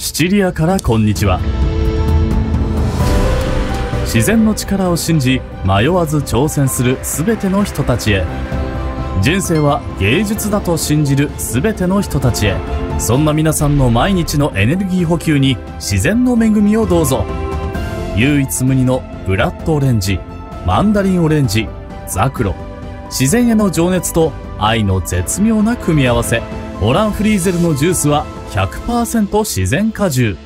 シチリアからこんにちは。自然の力を信じ迷わず挑戦するすべての人たちへ。人生は芸術だと信じるすべての人たちへ。そんな皆さんの毎日のエネルギー補給に自然の恵みをどうぞ。唯一無二のブラッドオレンジ、マンダリンオレンジ、ザクロ。自然への情熱と愛の絶妙な組み合わせ。オランフリーゼルのジュースは 100% 自然果汁。